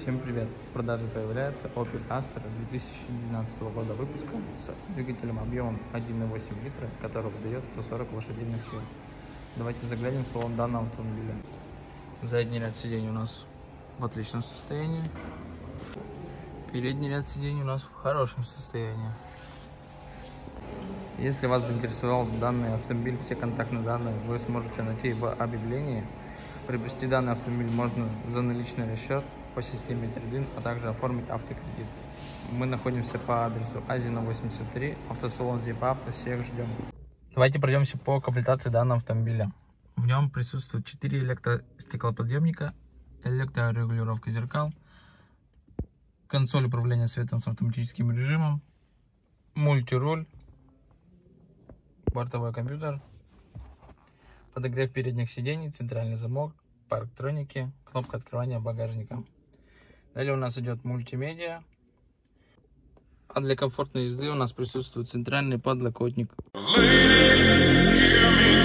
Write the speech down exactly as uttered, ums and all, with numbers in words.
Всем привет! В продаже появляется Opel Astra две тысячи двенадцатого года выпуска с двигателем объемом один и восемь литра, который выдает сто сорок лошадиных сил. Давайте заглянем в салон данного автомобиля. Задний ряд сидений у нас в отличном состоянии. Передний ряд сидений у нас в хорошем состоянии. Если вас заинтересовал данный автомобиль, все контактные данные вы сможете найти в объявлении. Приобрести данный автомобиль можно за наличный расчет по системе трейд-ин, а также оформить автокредит. Мы находимся по адресу Азина восемьдесят три, автосалон Зипавто. Всех ждем. Давайте пройдемся по комплектации данного автомобиля. В нем присутствует четыре электростеклоподъемника, электрорегулировка зеркал, консоль управления светом с автоматическим режимом, мультируль, бортовой компьютер, подогрев передних сидений, центральный замок, парктроники, кнопка открывания багажника. Далее у нас идет мультимедиа, а для комфортной езды у нас присутствует центральный подлокотник. Lady,